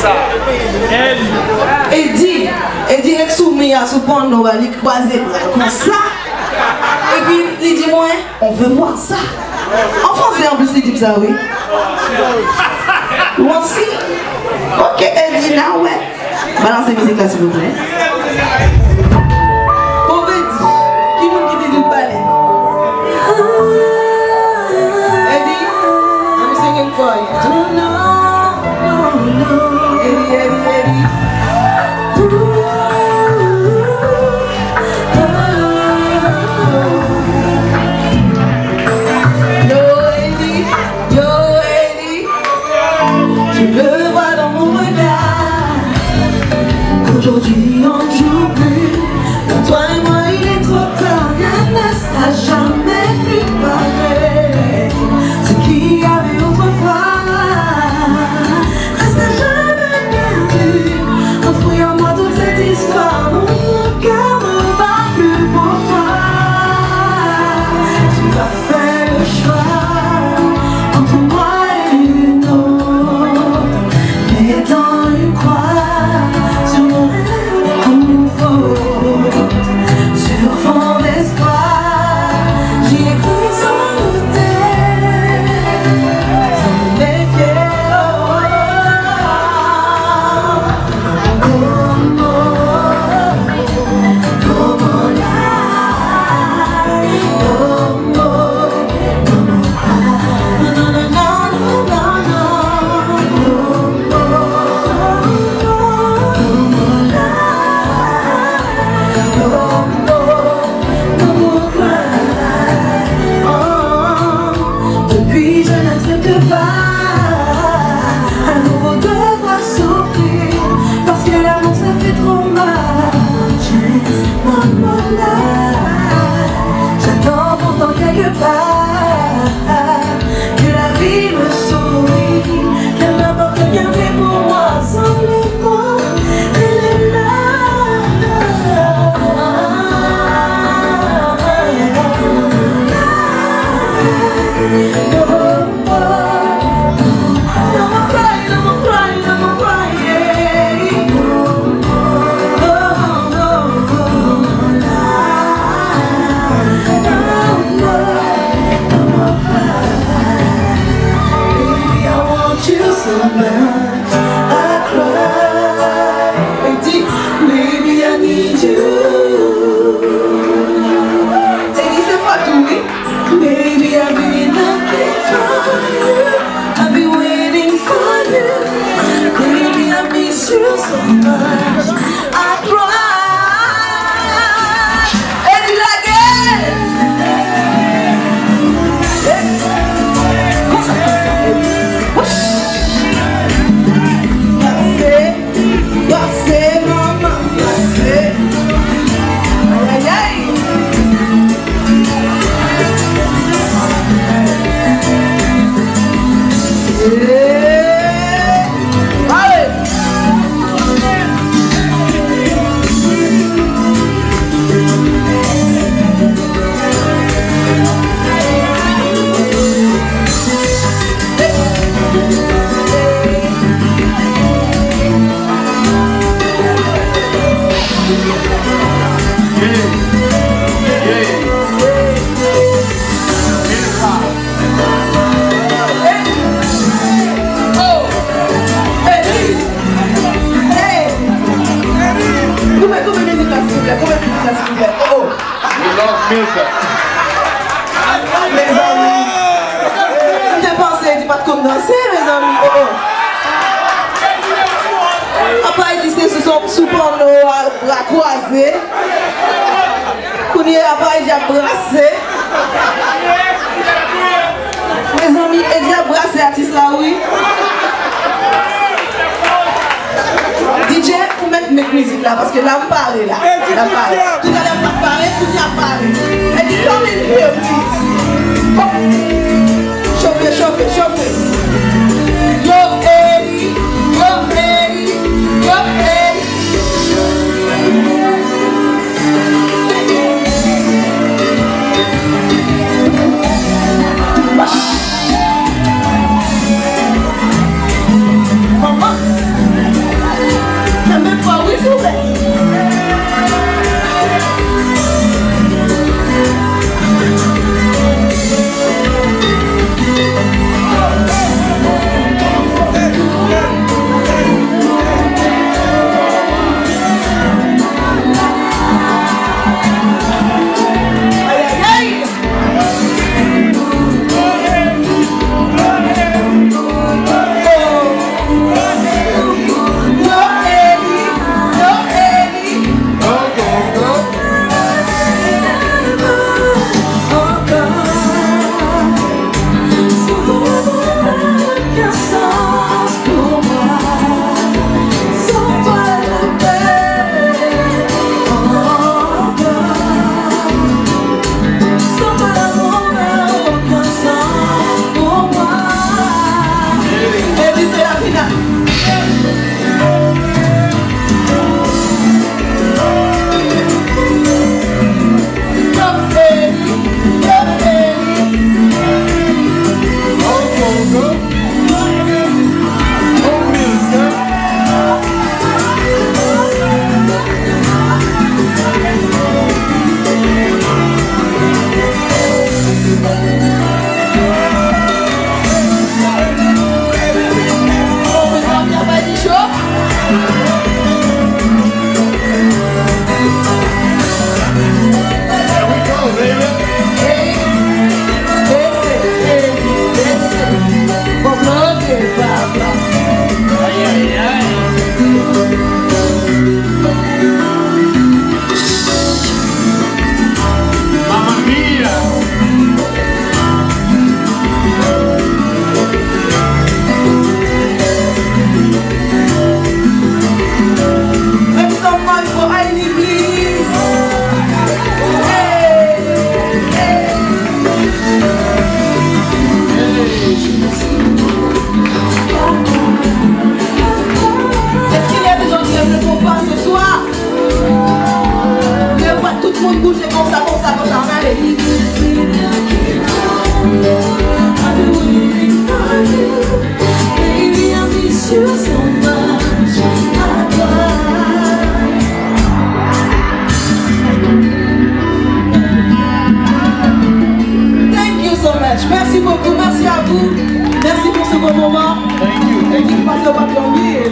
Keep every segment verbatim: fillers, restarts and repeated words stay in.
Et dit, et dit, est soumis à ce point, nous allons croiser comme ça. Et puis, il dit, moi, on veut voir ça. En français, en plus, il dit ça, oui. Moi aussi. Ok, elle dit, là, ouais. Balancez la musique là, s'il vous plaît. Pauvre dit, qui nous quitte du palais? Elle dit, I'm singing for you. No, no, no, no. Elle dit, elle dit, elle dit. Aujourd'hui on ne joue plus. Pour toi et moi il est trop tard. Rien ne sera jamais plus pareil. Ce qu'il y avait autrefois reste à jamais perdu. Enfoui en moi toute cette histoire. Mon cœur ne bat plus pour toi. Tu as fait le choix entre moi et une autre. Mais dans une croix Parce que là, on parle là. Là, on parle. Tout à l'heure, on parle, tout à l'heure, parle. Elle dit, comme une fille, please. Chauffez, chauffez, chauffez. Yo, hey, yo, hey, yo, hey. Maman. hommage à toi. Thank you so much. Merci beaucoup, merci à vous. Merci pour ce bon moment. Thank you. Et qui passe le papier.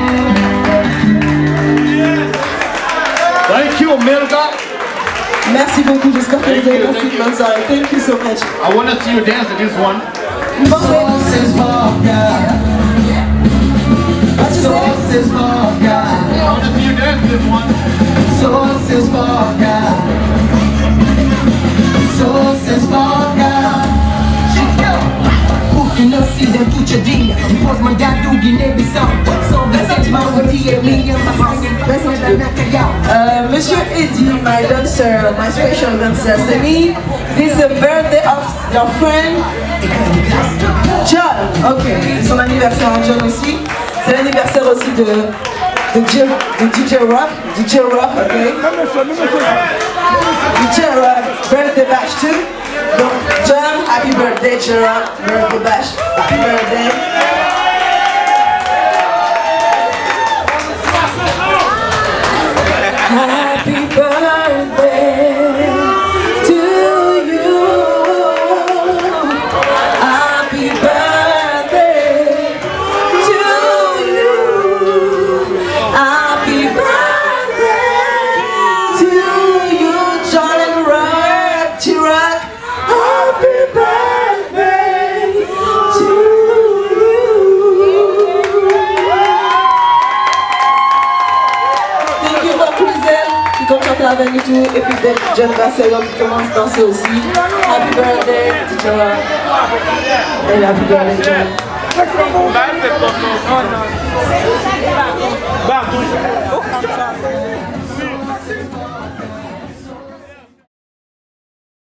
Thank you, Milka. Merci beaucoup, j'espère que vous avez passé une bonne soirée. Thank you so much. I want to see you dance to this one. Sauces vodka. Sauces vodka. I want to see you dance to this one. Sauces vodka. Sauces vodka. Bukina season future D. Pos mandado Guinée-Bissau. São Vicente, Mauritia, Minha, Uh, Monsieur Eddie, my dancer, my special dancer, c'est me. This is the birthday of your friend John. Ok, c'est son anniversaire en John aussi. C'est l'anniversaire aussi de, de, J, de D J Rock. D J Rock, ok. D J Rock, birthday bash too. Donc, John, happy birthday, D J Rock, birthday bash, happy birthday. Happy birthday to you. Happy birthday to you. Happy birthday to you, John and Rock, T-Rock. Happy birthday to you. Thank you for Chriselle qui compte chanter avec nous tout. Et puis John Vassello qui commence à danser aussi. Happy birthday to John. Et happy birthday John. Bah,